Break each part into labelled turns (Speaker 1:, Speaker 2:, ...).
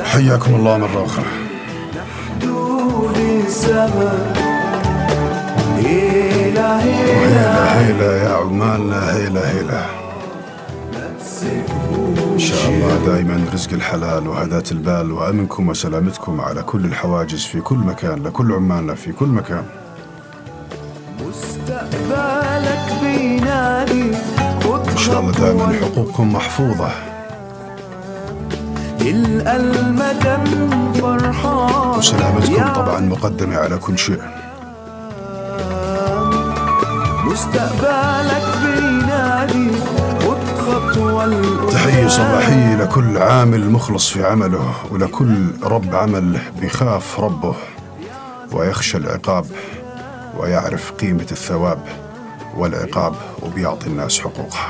Speaker 1: حياكم الله مرة أخرى. هيلا هيلا يا عمالنا، هيلا هيلا. إن شاء الله دائما رزق الحلال وهداة البال وأمنكم وسلامتكم على كل الحواجز في كل مكان، لكل عمالنا في كل مكان. مستقبلك بينادي إن شاء الله دائما حقوقكم محفوظة. وسلامتكم طبعا مقدمة على كل شيء. مستقبلك بينادي تحية صباحية لكل عامل مخلص في عمله، ولكل رب عمل بيخاف ربه ويخشى العقاب ويعرف قيمة الثواب والعقاب وبيعطي الناس حقوقها.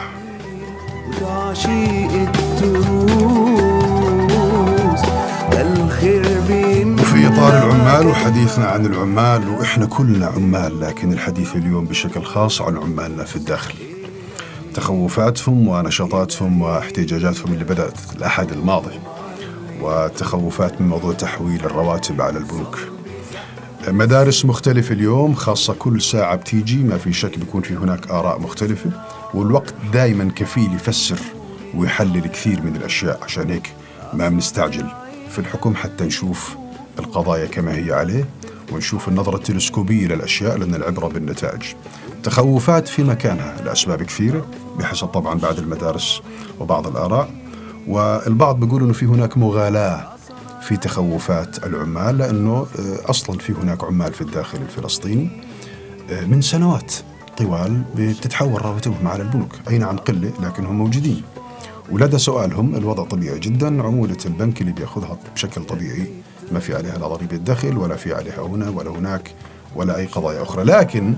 Speaker 1: وفي إطار العمال وحديثنا عن العمال، وإحنا كلنا عمال، لكن الحديث اليوم بشكل خاص عن عمالنا في الداخل، تخوفاتهم ونشاطاتهم واحتجاجاتهم اللي بدأت الأحد الماضي، وتخوفات من موضوع تحويل الرواتب على البنوك. مدارس مختلفة اليوم، خاصة كل ساعة بتيجي ما في شك بيكون في هناك آراء مختلفة، والوقت دائما كفيل يفسر ويحلل كثير من الأشياء. عشان هيك ما بنستعجل في الحكم حتى نشوف القضايا كما هي عليه، ونشوف النظرة التلسكوبية للأشياء، لأن العبرة بالنتائج. تخوفات في مكانها لأسباب كثيرة بحسب طبعا بعض المدارس وبعض الآراء، والبعض بيقول أنه في هناك مغالاة في تخوفات العمال، لأنه أصلا في هناك عمال في الداخل الفلسطيني من سنوات طوال بتتحول رواتبهم على البنوك، أي نعم قلة لكنهم موجودين. ولدى سؤالهم الوضع طبيعي جدا، عمولة البنك اللي بيأخذها بشكل طبيعي ما في عليها لا ضريبة دخل ولا في عليها هنا ولا هناك ولا أي قضايا أخرى. لكن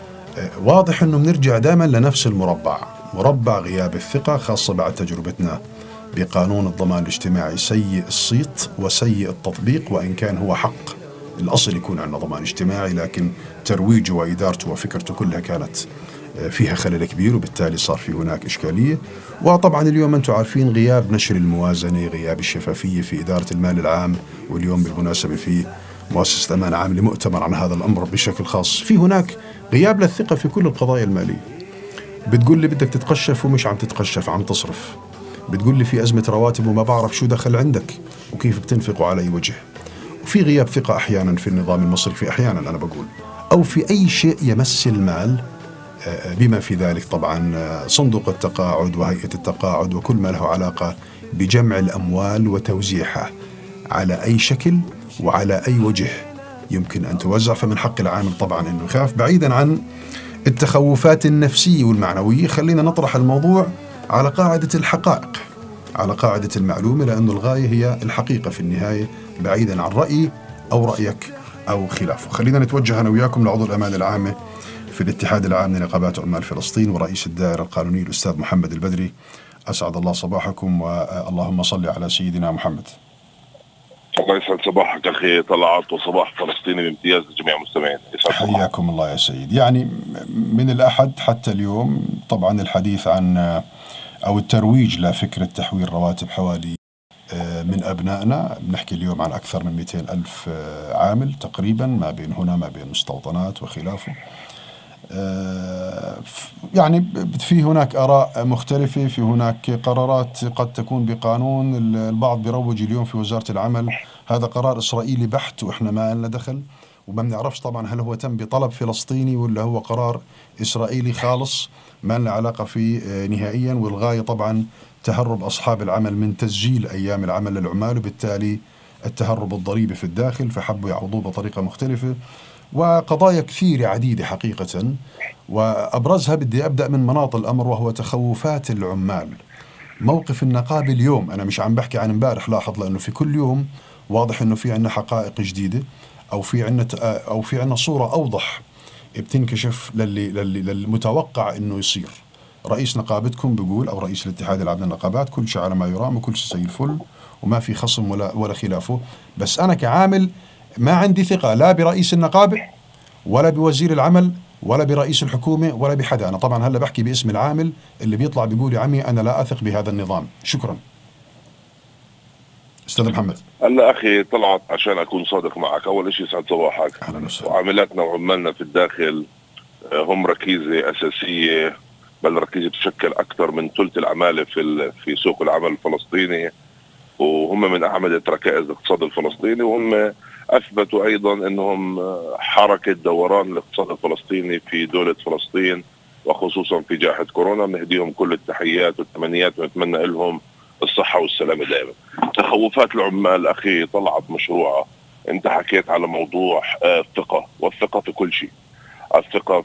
Speaker 1: واضح أنه بنرجع دائما لنفس مربع غياب الثقة، خاصة بعد تجربتنا بقانون الضمان الاجتماعي سيء الصيت وسيء التطبيق. وإن كان هو حق الأصل يكون عندنا ضمان اجتماعي، لكن ترويجه وإدارته وفكرته كلها كانت فيها خلل كبير، وبالتالي صار في هناك إشكالية. وطبعا اليوم أنتم عارفين غياب نشر الموازنة، غياب الشفافية في إدارة المال العام. واليوم بالمناسبة في مؤسسة أمان عاملة مؤتمر عن هذا الأمر بشكل خاص. في هناك غياب للثقة في كل القضايا المالية. بتقول لي بدك تتقشف ومش عم تتقشف، عم تصرف. بتقول لي في أزمة رواتب وما بعرف شو دخل عندك وكيف بتنفقوا على أي وجه. وفي غياب ثقة أحيانا في النظام المصرفي، أحيانا أنا بقول، أو في أي شيء يمس المال، بما في ذلك طبعا صندوق التقاعد وهيئة التقاعد وكل ما له علاقة بجمع الأموال وتوزيعها على أي شكل وعلى أي وجه يمكن أن توزع. فمن حق العامل طبعا أنه يخاف. بعيدا عن التخوفات النفسية والمعنوية، خلينا نطرح الموضوع على قاعدة الحقائق، على قاعدة المعلومة، لأن الغاية هي الحقيقة في النهاية، بعيدا عن رأيي أو رأيك أو خلافه. خلينا نتوجه أنا وياكم لعضو الأمانة العامة في الاتحاد العام لنقابات عمال فلسطين ورئيس الدائرة القانونية الأستاذ محمد البدري. أسعد الله صباحكم، واللهم صل على سيدنا محمد.
Speaker 2: الله يسعد صباحك أخي طلعت، وصباح فلسطيني بامتياز لجميع المستمعين.
Speaker 1: حياكم الله يا سيد. يعني من الأحد حتى اليوم طبعا الحديث عن أو الترويج لفكرة تحويل رواتب حوالي من أبنائنا. بنحكي اليوم عن أكثر من 200 ألف عامل تقريبا، ما بين هنا ما بين مستوطنات وخلافه. يعني في هناك آراء مختلفة، في هناك قرارات قد تكون بقانون. البعض بيروج اليوم في وزارة العمل هذا قرار إسرائيلي بحت وإحنا ما لنا دخل، وما بنعرفش طبعا هل هو تم بطلب فلسطيني ولا هو قرار إسرائيلي خالص ما لنا علاقة فيه نهائيا. والغاية طبعا تهرب أصحاب العمل من تسجيل أيام العمل للعمال، وبالتالي التهرب الضريبي في الداخل، فحبوا يعوضوه بطريقة مختلفة. وقضايا كثيرة عديدة حقيقة، وأبرزها بدي أبدأ من مناط الأمر، وهو تخوفات العمال. موقف النقابة اليوم، أنا مش عم بحكي عن امبارح، لاحظ، لأنه في كل يوم واضح أنه في عنا حقائق جديدة، أو في عنا صورة أوضح بتنكشف للمتوقع أنه يصير. رئيس نقابتكم بيقول، أو رئيس الاتحاد العام للنقابات، كل شيء على ما يرام وكل شيء زي الفل وما في خصم ولا خلافه. بس أنا كعامل ما عندي ثقة لا برئيس النقابة ولا بوزير العمل ولا برئيس الحكومة ولا بحدا. أنا طبعا هلا بحكي باسم العامل اللي بيطلع بيقول يا عمي أنا لا أثق بهذا النظام. شكرا. استاذ محمد.
Speaker 2: هلا اخي طلعت، عشان اكون صادق معك، اول شيء سعد صباحك.
Speaker 1: اهلا وسهلا.
Speaker 2: وعاملاتنا وعمالنا في الداخل هم ركيزه اساسيه، بل ركيزه تشكل اكثر من ثلث العماله في سوق العمل الفلسطيني، وهم من اعمده ركائز الاقتصاد الفلسطيني، وهم اثبتوا ايضا انهم حركه دوران الاقتصاد الفلسطيني في دوله فلسطين، وخصوصا في جائحه كورونا. بنهديهم كل التحيات والتمنيات، ونتمنى لهم الصحه والسلامه دائما. تخوفات العمال اخي طلعت مشروعه. انت حكيت على موضوع الثقه، والثقه في كل شيء. الثقه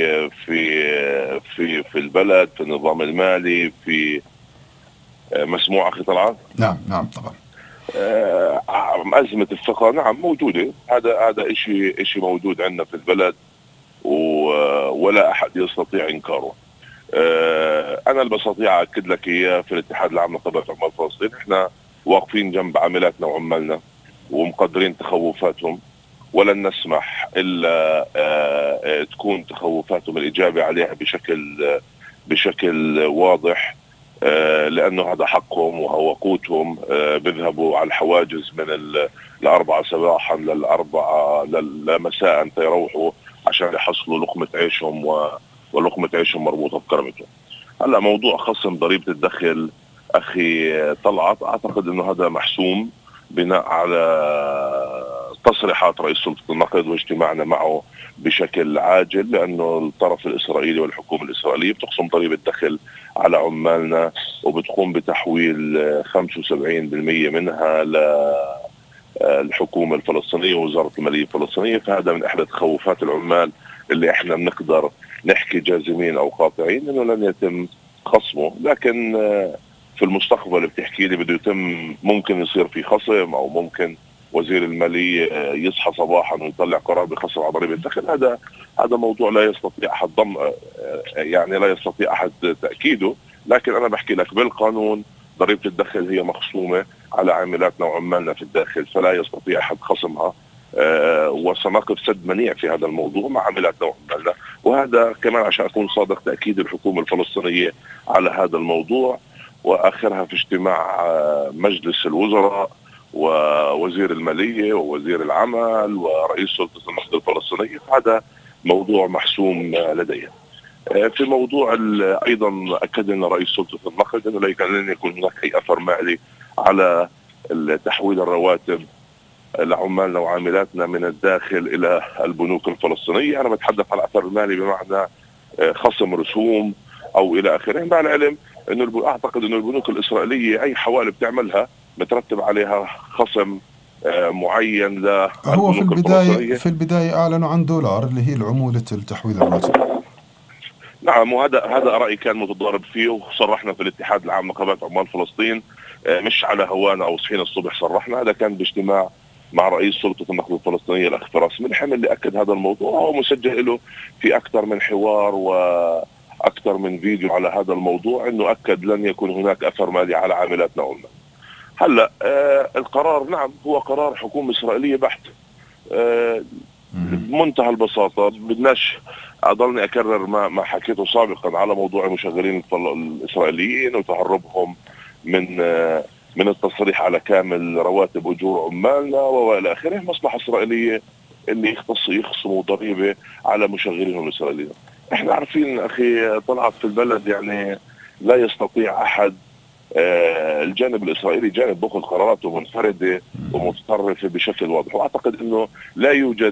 Speaker 2: في البلد، في النظام المالي، في مسموع اخي طلعت؟
Speaker 1: نعم طبعا.
Speaker 2: أزمة الثقة نعم موجودة، هذا إشي موجود عندنا في البلد، ولا أحد يستطيع إنكاره. أنا اللي بستطيع أكد لك إياه في الاتحاد العام لنقابات عمال فلسطين، إحنا واقفين جنب عاملاتنا وعمالنا ومقدرين تخوفاتهم، ولن نسمح إلا تكون تخوفاتهم الإجابة عليها بشكل واضح، لأنه هذا حقهم وهو قوتهم. بيذهبوا على الحواجز من 4 صباحا مساء يروحوا عشان يحصلوا لقمة عيشهم، ولقمة عيشهم مربوطة بكرامتهم. هلا موضوع خصم ضريبة الدخل أخي طلعت، أعتقد أنه هذا محسوم بناء على تصريحات رئيس سلطة النقد واجتماعنا معه بشكل عاجل، لأنه الطرف الإسرائيلي والحكومة الإسرائيلية بتخصم ضريبة دخل على عمالنا، وبتقوم بتحويل 75% منها للحكومة الفلسطينية ووزارة المالية الفلسطينية. فهذا من إحدى تخوفات العمال اللي إحنا بنقدر نحكي جازمين أو قاطعين إنه لن يتم خصمه، لكن في المستقبل بتحكي لي بده يتم، ممكن يصير في خصم، أو ممكن وزير المالية يصحى صباحا ويطلع قرار بخصم على ضريبة الدخل. هذا موضوع لا يستطيع أحد لا يستطيع أحد تأكيده، لكن أنا بحكي لك بالقانون ضريبة الدخل هي مخصومة على عاملاتنا وعمالنا في الداخل، فلا يستطيع أحد خصمها. وسنقف سد منيع في هذا الموضوع مع عاملاتنا وعمالنا. وهذا كمان عشان أكون صادق تأكيد الحكومة الفلسطينية على هذا الموضوع، وآخرها في اجتماع مجلس الوزراء ووزير المالية ووزير العمل ورئيس سلطة النقد الفلسطينية. هذا موضوع محسوم لديه. في موضوع أيضا أكد لنا رئيس سلطة النقد أنه لن يكون هناك أي أثر مالي على تحويل الرواتب لعمالنا وعاملاتنا من الداخل إلى البنوك الفلسطينية. أنا بتحدث على الأثر المالي بمعنى خصم رسوم أو إلى آخره، مع العلم أنه أعتقد أن البنوك الإسرائيلية أي حوالي بتعملها بترتب عليها خصم معين
Speaker 1: هو في البداية أعلنوا عن دولار اللي هي العمولة التحويل الراتب.
Speaker 2: نعم، وهذا رأي كان متضارب فيه، وصرحنا في الاتحاد العام لنقابات عمال فلسطين، مش على هوانا أو صحينا الصبح صرحنا. هذا كان باجتماع مع رئيس سلطة النقد الفلسطينية الأخ فراس ملحم، اللي أكد هذا الموضوع. هو مسجل له في أكثر من حوار وأكثر من فيديو على هذا الموضوع، أنه أكد لن يكون هناك أثر مالي على عاملاتنا وعمالنا. هلا القرار نعم هو قرار حكومة إسرائيلية بحت، بمنتهى البساطة. بدناش أضلني أكرر ما حكيته سابقا على موضوع المشغلين الإسرائيليين وتهربهم من التصريح على كامل رواتب أجور عمالنا وإلى آخره. مصلحة إسرائيلية اللي يخصموا ضريبة على مشغلينهم الإسرائيليين. احنا عارفين أخي طلعت في البلد، يعني لا يستطيع أحد، الجانب الإسرائيلي جانب بأخذ قراراته منفردة ومتطرفة بشكل واضح. وأعتقد أنه لا يوجد،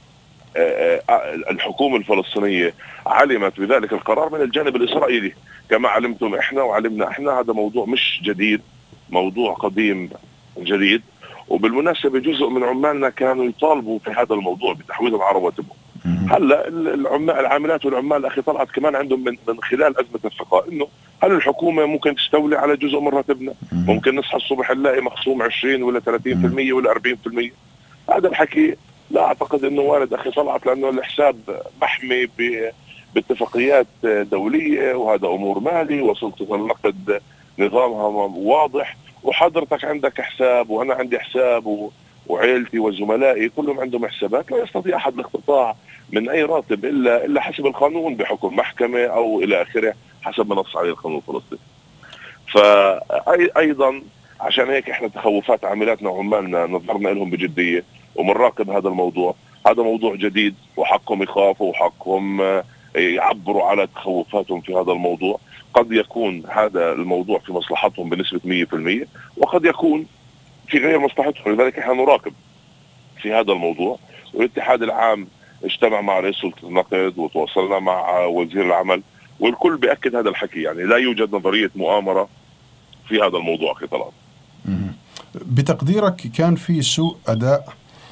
Speaker 2: الحكومة الفلسطينية علمت بذلك القرار من الجانب الإسرائيلي كما علمتم إحنا وعلمنا إحنا. هذا موضوع مش جديد، موضوع قديم جديد. وبالمناسبة جزء من عمالنا كانوا يطالبوا في هذا الموضوع بتحويلهم على رواتبهم. هلا العاملات والعمال أخي طلعت كمان عندهم من خلال أزمة الثقة، إنه هل الحكومة ممكن تستولي على جزء من راتبنا؟ ممكن نصحى الصبح نلاقي مخصوم 20 ولا 30% ولا 40%. هذا الحكي لا أعتقد أنه وارد أخي طلعت، لأنه الحساب محمي باتفاقيات دولية، وهذا أمور مالي، وسلطة النقد نظامها واضح، وحضرتك عندك حساب وأنا عندي حساب وعيلتي وزملائي كلهم عندهم حسابات. لا يستطيع أحد الاقتطاع من أي راتب إلا حسب القانون بحكم محكمة أو إلى آخره، حسب ما نص عليه القانون الفلسطيني. فأيضا عشان هيك احنا تخوفات عاملاتنا وعمالنا نظرنا لهم بجديه ومنراقب هذا الموضوع. هذا موضوع جديد وحقهم يخافوا وحقهم يعبروا على تخوفاتهم في هذا الموضوع. قد يكون هذا الموضوع في مصلحتهم بنسبه 100% وقد يكون في غير مصلحتهم، لذلك احنا نراقب في هذا الموضوع. والاتحاد العام اجتمع مع رئيس سلطة النقد وتواصلنا مع وزير العمل، والكل بيأكد هذا الحكي. يعني لا يوجد نظرية مؤامرة في هذا الموضوع أخي طلال.
Speaker 1: بتقديرك كان في سوء أداء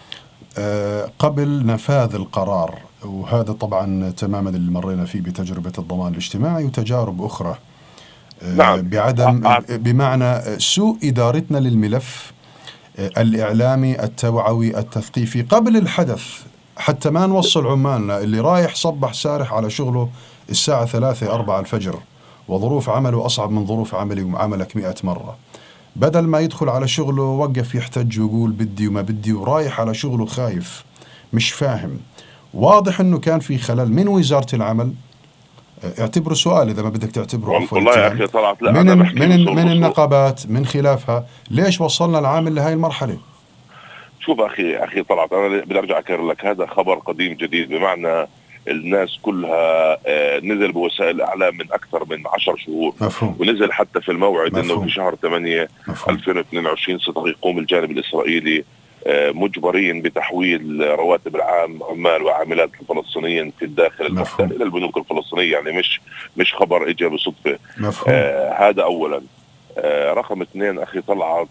Speaker 1: قبل نفاذ القرار، وهذا طبعا تماما اللي مرينا فيه بتجربة الضمان الاجتماعي وتجارب أخرى.
Speaker 2: نعم.
Speaker 1: بعدم بمعنى سوء إدارتنا للملف الإعلامي التوعوي التثقيفي قبل الحدث، حتى ما نوصل عمالنا اللي رايح صبح سارح على شغله الساعة 3-4 الفجر وظروف عمله أصعب من ظروف عملي وعملك 100 مرة، بدل ما يدخل على شغله وقف يحتج ويقول بدي وما بدي ورايح على شغله خايف مش فاهم. واضح أنه كان في خلل من وزارة العمل. اعتبره سؤال إذا ما بدك تعتبره
Speaker 2: والله يا أخي طلعت لا
Speaker 1: من النقابات من خلافها ليش وصلنا العامل لهاي المرحلة؟
Speaker 2: شوف أخي طلعت، أنا بدي أرجع أكرر لك هذا خبر قديم جديد، بمعنى الناس كلها نزل بوسائل الإعلام من أكثر من 10 شهور.
Speaker 1: مفهوم.
Speaker 2: ونزل حتى في الموعد
Speaker 1: مفهوم.
Speaker 2: أنه في شهر 8 2022 سيقوم الجانب الإسرائيلي مجبرين بتحويل رواتب العمال وعاملات الفلسطينيين في الداخل المحتل إلى البنوك الفلسطينية. يعني مش خبر إجا بصدفة. هذا أولا. رقم 2 أخي طلعت،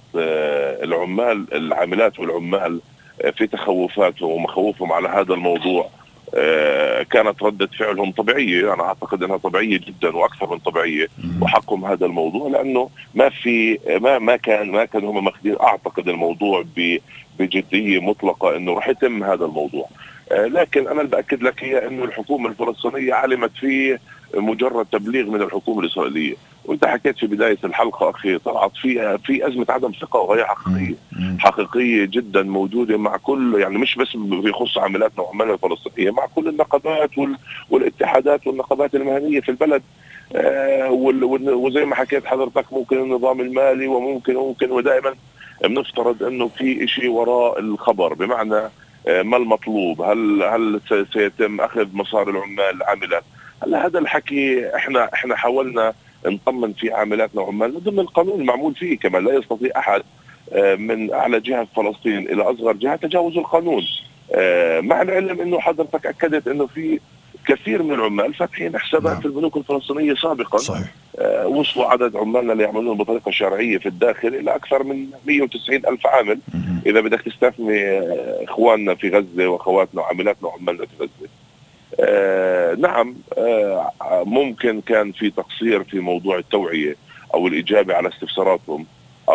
Speaker 2: العاملات والعمال في تخوفاتهم ومخاوفهم على هذا الموضوع كانت ردة فعلهم طبيعية. أنا أعتقد أنها طبيعية جدا وأكثر من طبيعية، وحقهم هذا الموضوع، لأنه ما كان هم ماخذين أعتقد الموضوع بجدية مطلقة أنه رح يتم هذا الموضوع. لكن أنا اللي بأكد لك هي أنه الحكومة الفلسطينية علمت فيه مجرد تبليغ من الحكومة الإسرائيلية. وانت حكيت في بداية الحلقة أخي طلعت في أزمة عدم ثقة، وهي حقيقية جدا موجودة مع كل، يعني مش بس بيخص عاملاتنا وعمالنا الفلسطينية، مع كل النقابات والاتحادات والنقابات المهنية في البلد. وزي ما حكيت حضرتك ممكن النظام المالي وممكن ودائما بنفترض انه في اشي وراء الخبر، بمعنى ما المطلوب، هل سيتم اخذ مصاري العمال العاملات. هلا هذا الحكي احنا حاولنا نطمن في عاملاتنا وعمالنا ضمن القانون المعمول فيه. كمان لا يستطيع احد من اعلى جهه في فلسطين الى اصغر جهه تجاوز القانون، مع العلم انه حضرتك اكدت انه في كثير من العمال فاتحين حسابات في البنوك الفلسطينيه سابقا.
Speaker 1: صحيح.
Speaker 2: وصلوا عدد عمالنا اللي يعملون بطريقه شرعيه في الداخل الى اكثر من 190 ألف عامل، اذا بدك تستثني اخواننا في غزه واخواتنا وعاملاتنا وعمالنا في غزه. نعم، ممكن كان في تقصير في موضوع التوعية أو الإجابة على استفساراتهم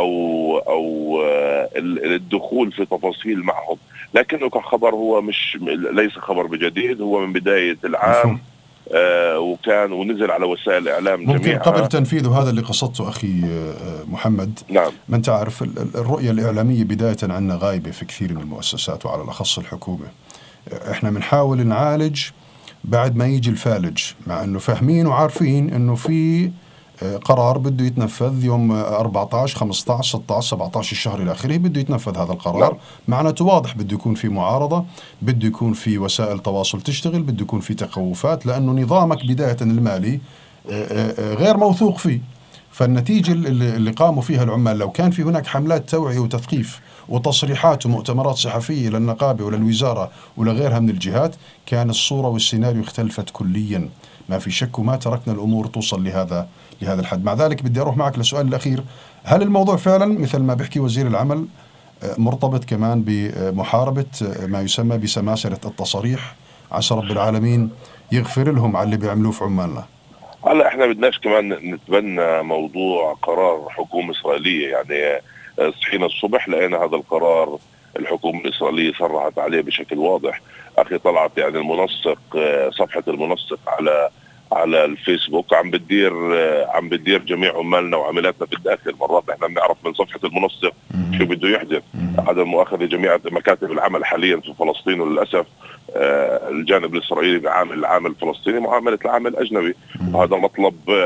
Speaker 2: أو الدخول في تفاصيل معهم، لكنه كخبر هو ليس خبر بجديد، هو من بداية العام. وكان ونزل على وسائل الإعلام
Speaker 1: ممكن
Speaker 2: جميعا
Speaker 1: قبل تنفيذه. هذا اللي قصدته أخي محمد.
Speaker 2: نعم.
Speaker 1: ما أنت عارف الرؤية الإعلامية بداية عنا غايبة في كثير من المؤسسات وعلى الأخص الحكومة. إحنا بنحاول نعالج بعد ما يجي الفالج، مع أنه فاهمين وعارفين أنه في قرار بده يتنفذ يوم 14 15 16 17 الشهر إلى آخره، بده يتنفذ هذا القرار. معناته واضح بده يكون في معارضة، بده يكون في وسائل تواصل تشتغل، بده يكون في تخوفات، لأنه نظامك بداية المالي غير موثوق فيه. فالنتيجة اللي قاموا فيها العمال، لو كان في هناك حملات توعية وتثقيف وتصريحات ومؤتمرات صحفية للنقابة وللوزارة ولغيرها من الجهات، كان الصورة والسيناريو اختلفت كليا. ما في شك، وما تركنا الأمور توصل لهذا الحد. مع ذلك بدي أروح معك للسؤال الأخير. هل الموضوع فعلا مثل ما بيحكي وزير العمل مرتبط كمان بمحاربة ما يسمى بسماسرة التصاريح؟ عسى رب العالمين يغفر لهم على اللي بيعملوه في عمالنا.
Speaker 2: هلا احنا بدناش كمان نتبنى موضوع قرار حكومة إسرائيلية. يعني صحينا الصبح لقينا هذا القرار الحكومة الإسرائيلية صرحت عليه بشكل واضح. أخي طلعت يعني المنسق، صفحة المنسق على الفيسبوك عم بتدير جميع عمالنا وعاملاتنا في الداخل. مرات احنا بنعرف من صفحة المنسق شو بده يحدث. عدم مؤاخذة جميع مكاتب العمل حاليا في فلسطين، وللأسف الجانب الإسرائيلي بيعامل العامل الفلسطيني معاملة العامل الأجنبي، وهذا مطلب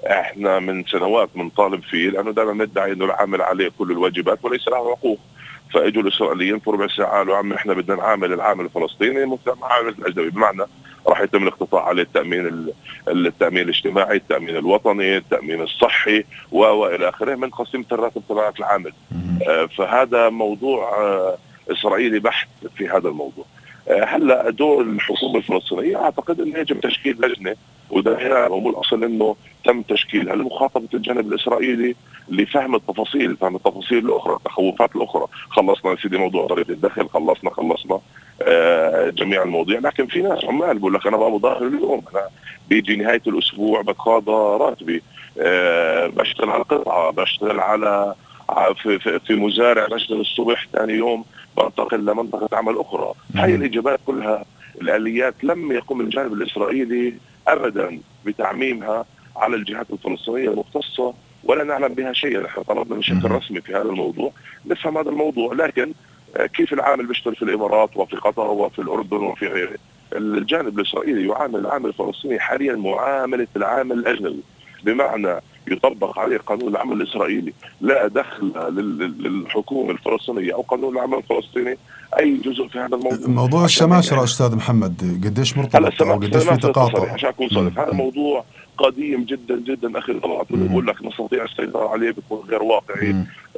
Speaker 2: احنا من سنوات بنطالب فيه، لانه دائما ندعي انه العامل عليه كل الواجبات وليس له حقوق. فاجوا الاسرائيليين في ربع ساعه قالوا عم احنا بدنا نعامل العامل الفلسطيني مثل ما عامل الاجنبي، بمعنى راح يتم الاقتطاع عليه التامين الاجتماعي، التامين الوطني، التامين الصحي والى اخره من قسيمه الراتب تبع العامل. فهذا موضوع اسرائيلي بحت في هذا الموضوع. هلا دور الحكومه الفلسطينيه اعتقد انه يجب تشكيل لجنه ودائره، والاصل انه تم تشكيلها لمخاطبه الجانب الاسرائيلي لفهم التفاصيل، فهم التفاصيل الاخرى، التخوفات الاخرى. خلصنا يا سيدي موضوع ضريبه الدخل، خلصنا جميع المواضيع، لكن في ناس عمال بقول لك انا بقى مظاهر اليوم، انا بيجي نهايه الاسبوع بتقاضى راتبي، بشتغل على قطعه، بشتغل على في مزارع، بشتغل الصبح ثاني يوم بنتقل لمنطقه عمل اخرى. هاي الاجابات كلها الاليات لم يقم الجانب الاسرائيلي ابدا بتعميمها على الجهات الفلسطينيه المختصه، ولا نعلم بها شيئا. نحن طلبنا بشكل رسمي في هذا الموضوع نفهم هذا الموضوع، لكن كيف العامل بيشتغل في الامارات وفي قطر وفي الاردن وفي غيره. الجانب الاسرائيلي يعامل العامل الفلسطيني حاليا معامله العامل الاجنبي، بمعنى يطبق عليه قانون العمل الاسرائيلي، لا دخل للحكومه الفلسطينيه او قانون العمل الفلسطيني اي جزء في هذا الموضوع.
Speaker 1: موضوع السماسرة استاذ محمد قديش مرتبط او قديش في تقاطع؟
Speaker 2: عشان اكون صريح، هذا موضوع قديم جدا جدا اخي طلعت، بقول لك نستطيع السيطره عليه بيكون غير واقعي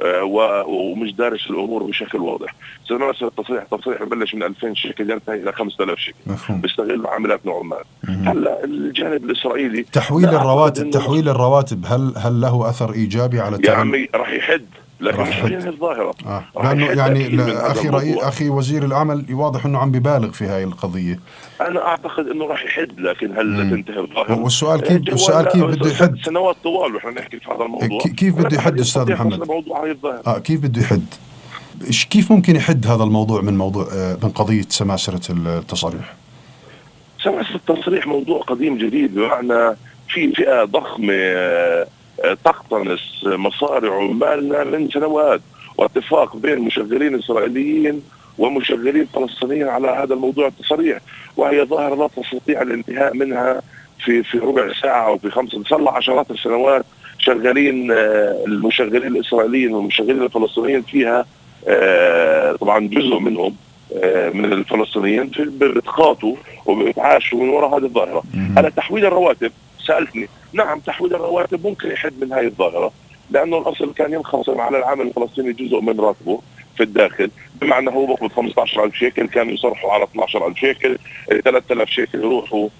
Speaker 2: ومش دارس الامور بشكل واضح. سماسرة التصريح ببلش من 2000 شيكل ينتهي الى 5000 شيكل، بيستغل عاملاتنا عمال. هلا الجانب الاسرائيلي
Speaker 1: تحويل الرواتب هل له اثر ايجابي على
Speaker 2: يا عمي؟ راح يحد، لكن مش هي الظاهره.
Speaker 1: لانه يعني اخي وزير العمل واضح انه عم ببالغ في هاي القضيه.
Speaker 2: انا اعتقد انه راح يحد، لكن هل تنتهي الظاهره؟
Speaker 1: والسؤال كيف بده يحد؟
Speaker 2: سنوات طوال ونحن نحكي في هذا الموضوع.
Speaker 1: كيف بده يحد استاذ محمد؟
Speaker 2: موضوع هاي الظاهره
Speaker 1: كيف بده يحد؟ كيف ممكن يحد هذا الموضوع من قضيه سماسره التصاريح؟
Speaker 2: سماسرة التصريح موضوع قديم جديد، بمعنى في فئه ضخمه تقتنص مصاري عمالنا من سنوات، واتفاق بين مشغلين اسرائيليين ومشغلين فلسطينيين على هذا الموضوع التصريح، وهي ظاهره لا تستطيع الانتهاء منها في ربع ساعه او في 5. صار لها عشرات السنوات شغالين المشغلين الاسرائيليين والمشغلين الفلسطينيين فيها. طبعا جزء منهم من الفلسطينيين بتقاطوا وبتعاشوا من وراء هذه الظاهره. على تحويل الرواتب سالتني، نعم تحويل الرواتب ممكن يحد من هذه الظاهره، لانه الاصل كان ينخصم على العامل الفلسطيني جزء من راتبه في الداخل، بمعنى هو بيقبض 15000 شيكل كانوا يصرحوا على 12000 شيكل، 3000 شيكل يروحوا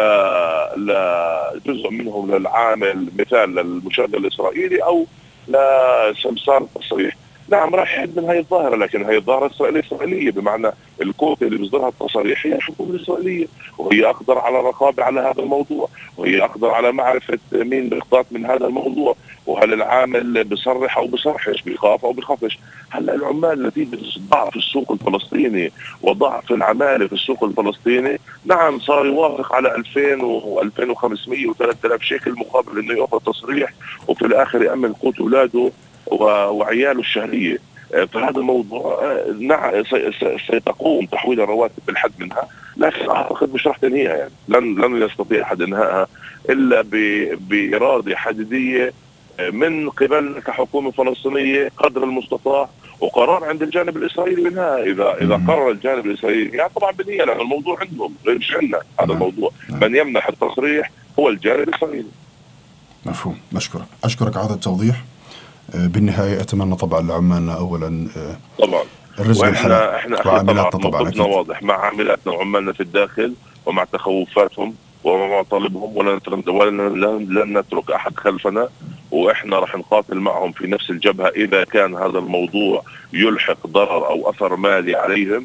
Speaker 2: لجزء منهم للعامل، مثال للمشغل الاسرائيلي او لسمسار التصريح. نعم راح يحد من هاي الظاهرة، لكن هاي الظاهرة إسرائيلية، بمعنى الكوتا اللي بيصدرها التصاريح هي الحكومة الإسرائيلية، وهي أقدر على الرقابة على هذا الموضوع، وهي أقدر على معرفة مين بيقتات من هذا الموضوع، وهل العامل بيصرح أو بيصرحش، بيخاف أو بيخافش. هلا العمال نتيجة ضعف السوق الفلسطيني وضعف العمالة في السوق الفلسطيني، نعم صار يوافق على 2000 و2500 و3000 شيكل مقابل إنه يأخذ تصريح وفي الآخر يأمن قوت أولاده وعياله الشهرية. فهذا الموضوع نعم سيتقوم تحويل الرواتب بالحد منها، لكن أعتقد مش راح تنهيها، يعني لن يستطيع أحد إنهائها إلا بإرادة حديدية من قبل كحكومة فلسطينية قدر المستطاع، وقرار عند الجانب الإسرائيلي منها. إذا قرر الجانب الإسرائيلي يعني طبعا بنية، لأن الموضوع عندهم غير مش عندنا. هذا الموضوع من يمنح التصريح هو الجانب الإسرائيلي.
Speaker 1: مفهوم. أشكرك على هذا التوضيح. بالنهاية أتمنى طبعا لعمالنا أولا
Speaker 2: طبعا
Speaker 1: الرزق الحلال،
Speaker 2: وعاملاتنا طبعا موقفنا واضح مع عاملاتنا وعمالنا في الداخل ومع تخوفاتهم ومع مطالبهم، ولن نترك أحد خلفنا، وإحنا رح نقاتل معهم في نفس الجبهة إذا كان هذا الموضوع يلحق ضرر أو أثر مالي عليهم.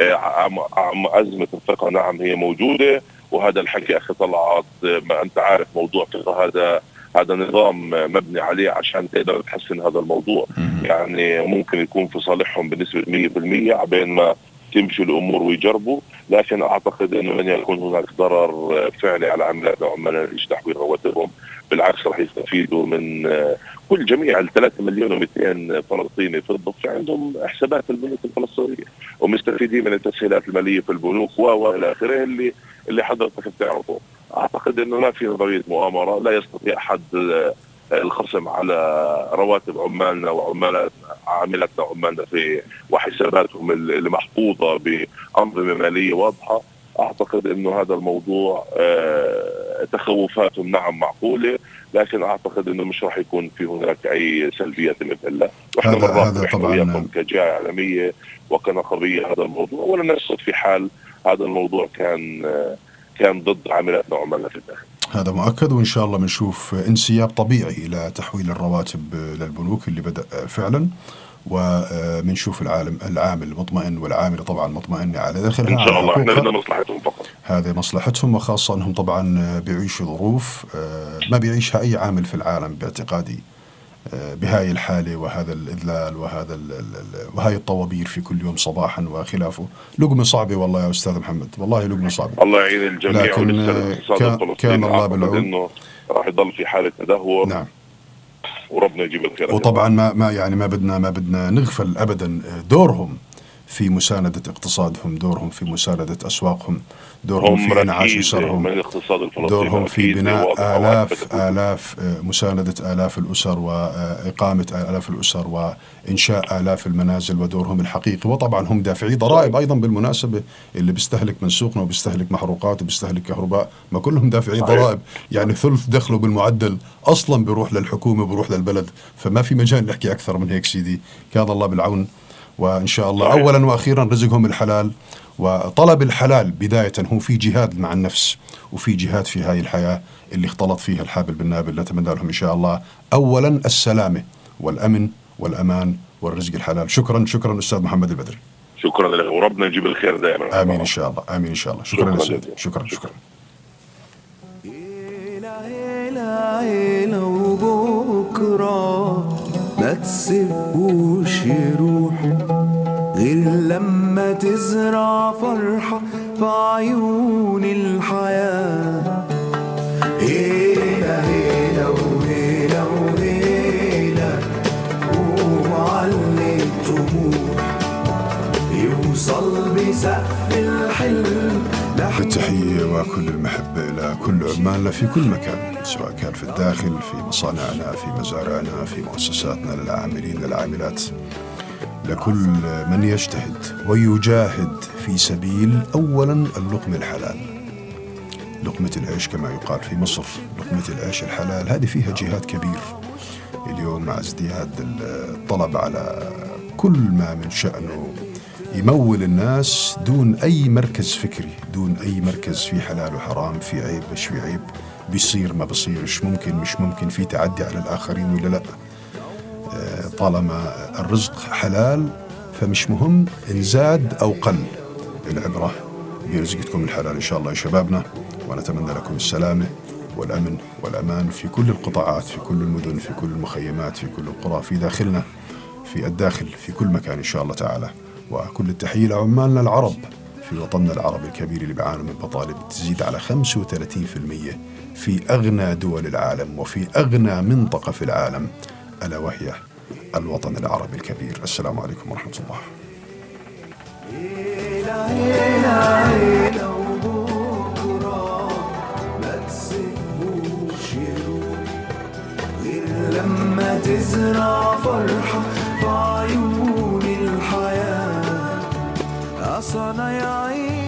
Speaker 2: أزمة الثقة نعم هي موجودة، وهذا الحكي أخي طلعت ما أنت عارف موضوع ثقة هذا نظام مبني عليه عشان تقدر تحسن هذا الموضوع. يعني ممكن يكون في صالحهم بنسبة 100% عبين ما تمشي الأمور ويجربوا، لكن أعتقد أنه لن يكون هناك ضرر فعلي على عملاتنا وعمالنا اللي تحويل رواتبهم. بالعكس رح يستفيدوا من كل جميع 3,200,000 فلسطيني في الضفة عندهم حسابات في البنوك الفلسطينية ومستفيدين من التسهيلات المالية في البنوك والى آخره اللي حضرتك بتعرفه. أعتقد أنه ما في نظرية مؤامرة. لا يستطيع أحد الخصم على رواتب عمالنا عاملتنا عمالنا في وحساباتهم اللي محفوظة بأنظمة مالية واضحة. أعتقد أنه هذا الموضوع تخوفاتهم نعم معقولة، لكن أعتقد أنه مش راح يكون في هناك أي سلبيات بإذن الله. وإحنا
Speaker 1: هذا طبعا
Speaker 2: كجهة إعلامية وكنقابية هذا الموضوع، ولا نسقط في حال هذا الموضوع كان ضد عاملاتنا وعمالنا في الداخل.
Speaker 1: هذا مؤكد، وإن شاء الله بنشوف انسياب طبيعي إلى تحويل الرواتب للبنوك اللي بدأ فعلا، وبنشوف العامل مطمئن والعامل طبعا مطمئن على دخلها
Speaker 2: إن شاء الله. إحنا بدنا مصلحتهم فقط،
Speaker 1: هذه مصلحتهم، وخاصة أنهم طبعا بيعيشوا ظروف ما بيعيشها أي عامل في العالم باعتقادي، بهاي الحالة وهذا الإذلال وهاي الطوابير في كل يوم صباحا وخلافه. لقمة صعبة والله يا أستاذ محمد، والله لقمة صعبة.
Speaker 2: الله يعين الجميع.
Speaker 1: لكن كان الله بالعون،
Speaker 2: إنه راح يضل في حالة تدهور.
Speaker 1: نعم،
Speaker 2: وربنا يجيب الخير.
Speaker 1: وطبعا ما بدنا نغفل أبدا دورهم في مساندة اقتصادهم، دورهم في مساندة أسواقهم، دورهم في إنعاش أسرهم، دورهم في بناء آلاف مساندة آلاف الأسر وإقامة آلاف الأسر وإنشاء آلاف المنازل، ودورهم الحقيقي. وطبعا هم دافعي ضرائب أيضا بالمناسبة، اللي بيستهلك من سوقنا وبيستهلك محروقات وبيستهلك كهرباء، ما كلهم دافعي ضرائب، يعني ثلث دخله بالمعدل أصلا بيروح للحكومة بيروح للبلد، فما في مجال نحكي أكثر من هيك سيدي. كان الله بالعون، وإن شاء الله أولا وأخيرا رزقهم الحلال، وطلب الحلال بداية هو في جهاد مع النفس، وفي جهاد في هاي الحياة اللي اختلط فيها الحابل بالنابل. نتمنى لهم إن شاء الله أولا السلامة والأمن والأمان والرزق الحلال. شكرا أستاذ محمد البدري.
Speaker 2: شكرا لك، وربنا يجيب الخير دائما.
Speaker 1: آمين إن شاء الله، آمين إن شاء الله. شكرا يا سيدي، شكرا.
Speaker 3: ما تسيبوش يروح غير لما تزرع فرحة في عيون الحياة. هيلا هيلا وهيلا وهيلا، ومعلي الطموح يوصل بسقف الحلم.
Speaker 1: بالتحية وكل المحبة إلى كل عمالنا في كل مكان، سواء كان في الداخل، في مصانعنا، في مزارعنا، في مؤسساتنا، للعاملين للعاملات، لكل من يجتهد ويجاهد في سبيل أولا اللقمة الحلال، لقمة العيش كما يقال في مصر، لقمة العيش الحلال. هذه فيها جهاد كبير اليوم مع ازدياد الطلب على كل ما من شأنه يمول الناس دون أي مركز فكري، دون أي مركز في حلال وحرام، في عيب مش في عيب، بيصير ما بيصيرش، ممكن مش ممكن، في تعدي على الآخرين ولا لا. طالما الرزق حلال فمش مهم إن زاد أو قل، العبرة برزقكم الحلال إن شاء الله يا شبابنا. ونتمنى لكم السلامة والأمن والأمان في كل القطاعات، في كل المدن، في كل المخيمات، في كل القرى، في داخلنا، في الداخل، في كل مكان إن شاء الله تعالى. وكل التحية لعمالنا العرب في وطننا العربي الكبير اللي بيعانوا من بطالة تزيد على 35% في أغنى دول العالم وفي أغنى منطقة في العالم، ألا وهي الوطن العربي الكبير. السلام عليكم ورحمة الله.
Speaker 3: لما تزرع فرحة في عيون الحياة، أصنع يا عين.